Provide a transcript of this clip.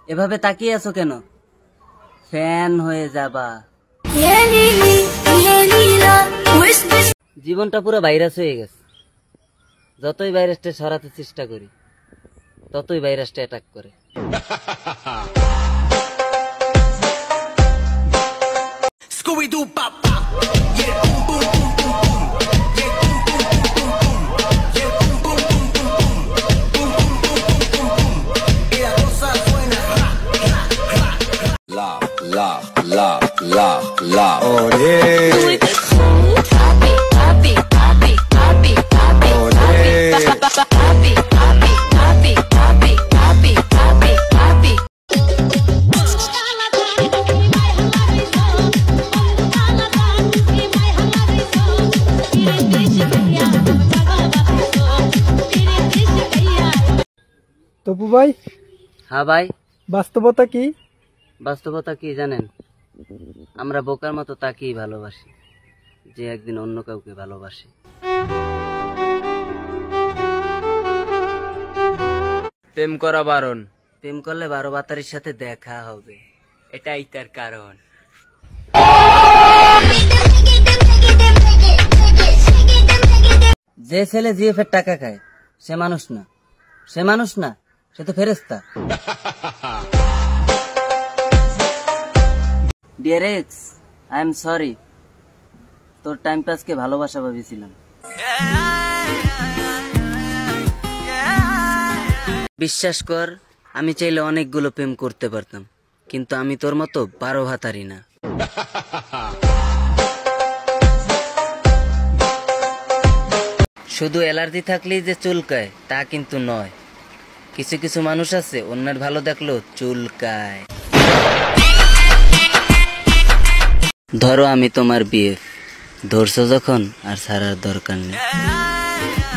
এভাবে তাকিয়ে আছো কেন? ফ্যান হয়ে যাবা। জীবনটা পুরো ভাইরাস হয়ে গেছে। যতই ভাইরাসটা সরাতে চেষ্টা করি ততই ভাইরাসটা অ্যাটাক করে। তপু ভাই, হ্যাঁ ভাই। বাস্তবতা কি? বাস্তবতা কি জানেন? আমরা বোকার মতো তাকেই ভালোবাসি যে একদিন অন্য কাউকে ভালোবাসে। প্রেম করা বারণ। প্রেম করলে 12 বাতারির সাথে দেখা হবে, এটাই তার কারণ। যে ছেলে জিএফের টাকা খায় সে মানুষ না, সে মানুষ না, সে তো ফেরেশতা। Dear ex, I am sorry, তোর টাইম পাসকে ভালোবাসা ভেবেছিলাম। বিশ্বাস কর, আমি চাইলে অনেকগুলো প্রেম করতে পারতাম, কিন্তু আমি তোর মতো 12 ভাতারি না। শুধু অ্যালার্জি থাকলেই যে চুলকায় তা কিন্তু নয়। কিছু কিছু মানুষ আছে অন্যের ভালো দেখলেও চুলকায়। ধরো আমি তোমার বিয়ে ধরছো যখন, আর ছাড়ার দরকার নেই।